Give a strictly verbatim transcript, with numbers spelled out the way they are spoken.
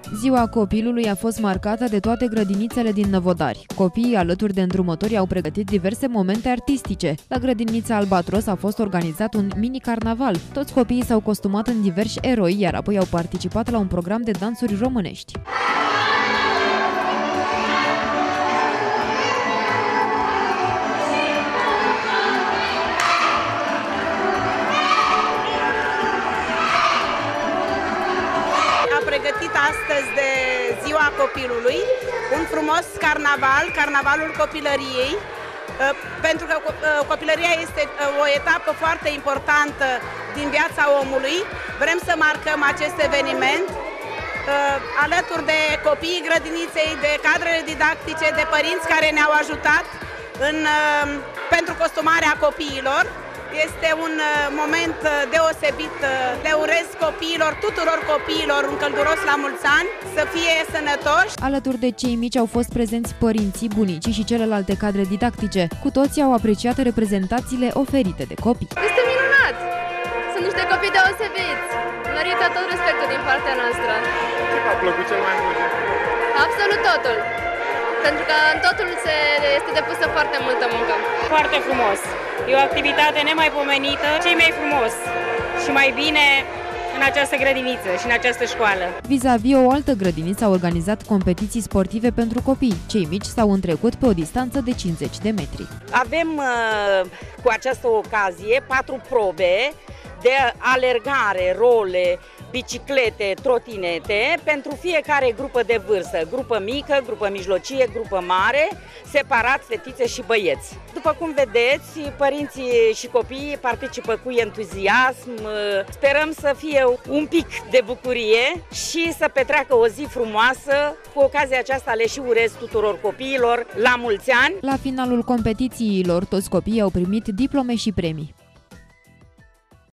Ziua copilului a fost marcată de toate grădinițele din Năvodari. Copiii, alături de îndrumători, au pregătit diverse momente artistice. La grădinița Albatros a fost organizat un mini-carnaval. Toți copiii s-au costumat în diversi eroi, iar apoi au participat la un program de dansuri românești. Pregătit astăzi de Ziua Copilului un frumos carnaval, carnavalul copilăriei, pentru că copilăria este o etapă foarte importantă din viața omului. Vrem să marcăm acest eveniment alături de copiii grădiniței, de cadrele didactice, de părinți care ne-au ajutat în, pentru costumarea copiilor. Este un moment deosebit. Le urez copiilor, tuturor copiilor, un călduros la mulți ani, să fie sănătoși. Alături de cei mici au fost prezenți părinții, bunicii și celelalte cadre didactice. Cu toții au apreciat reprezentațiile oferite de copii. Este minunat! Sunt niște copii deosebiți. Merită tot respectul din partea noastră. Ce v-a plăcut cel mai mult? Absolut totul. Pentru că în totul se este depusă foarte multă muncă. Foarte frumos. E o activitate nemaipomenită, cei mai frumos și mai bine în această grădiniță și în această școală. Vis-a-vis, o altă grădiniță a organizat competiții sportive pentru copii. Cei mici s-au întrecut pe o distanță de cincizeci de metri. Avem cu această ocazie patru probe de alergare, role, biciclete, trotinete pentru fiecare grupă de vârstă, grupă mică, grupă mijlocie, grupă mare, separat fetițe și băieți. După cum vedeți, părinții și copiii participă cu entuziasm, sperăm să fie un pic de bucurie și să petreacă o zi frumoasă. Cu ocazia aceasta le și urez tuturor copiilor la mulți ani. La finalul competițiilor, toți copiii au primit diplome și premii.